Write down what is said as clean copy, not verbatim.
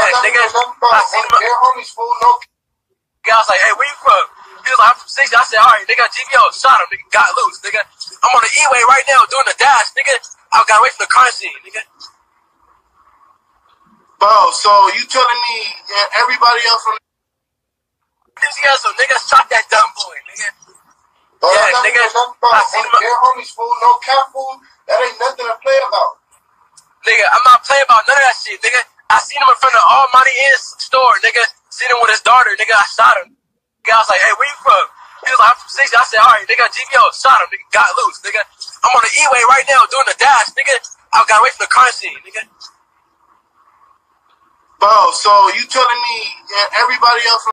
nigga. I seen him. I was like, hey, where you from? He was like, I'm from 60. I said, all right, nigga, GVO shot him, nigga, got loose, nigga. I'm on the E-way right now doing the dash, nigga. I got away from the crime scene, nigga. Bro, so you telling me everybody else from so nigga shot that dumb boy, nigga. bro, Yeah, nigga. I seen him. Their homies, fool, no cap, fool. That ain't nothing to play about. Nigga, I'm not playing about none of that shit, nigga. I seen him in front of the Almighty Inn store, nigga. Seen him with his daughter, nigga. I shot him. Nigga, I was like, hey, where you from? He was like, I'm from 60. I said, all right, nigga, GVO shot him, nigga, got loose, nigga. I'm on the E-way right now doing the dash, nigga. I got away from the crime scene, nigga. Bro, so you telling me everybody else from